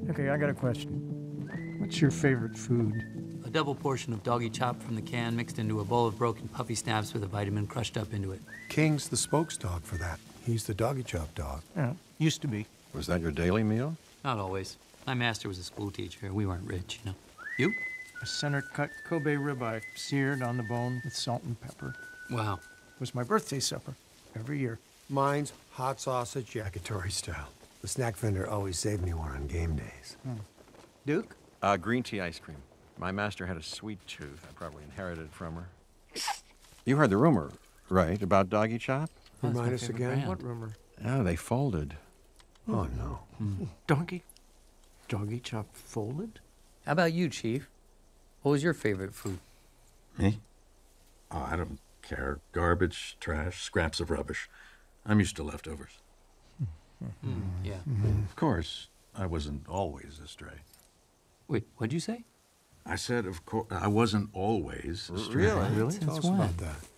Okay, I got a question. What's your favorite food? A double portion of doggy chop from the can mixed into a bowl of broken puffy snaps with a vitamin crushed up into it. King's the spokes dog for that. He's the doggy chop dog. Yeah, used to be. Was that your daily meal? Not always. My master was a school teacher. We weren't rich, you know. You? A center-cut Kobe ribeye, seared on the bone with salt and pepper. Wow. It was my birthday supper every year. Mine's hot sausage yakitori style. The snack vendor always saved me one on game days. Duke? Green tea ice cream. My master had a sweet tooth. I probably inherited it from her. You heard the rumor, right, about Doggy Chop? That's my Remind us favorite again? brand. What rumor? Oh, they folded. Oh, no. Doggy chop folded? How about you, Chief? What was your favorite food? Me? Oh, I don't care. Garbage, trash, scraps of rubbish. I'm used to leftovers. Yeah. Of course, I wasn't always a stray. Wait, what'd you say? I said, of course, I wasn't always a stray. Really? Tell Since us when? about that.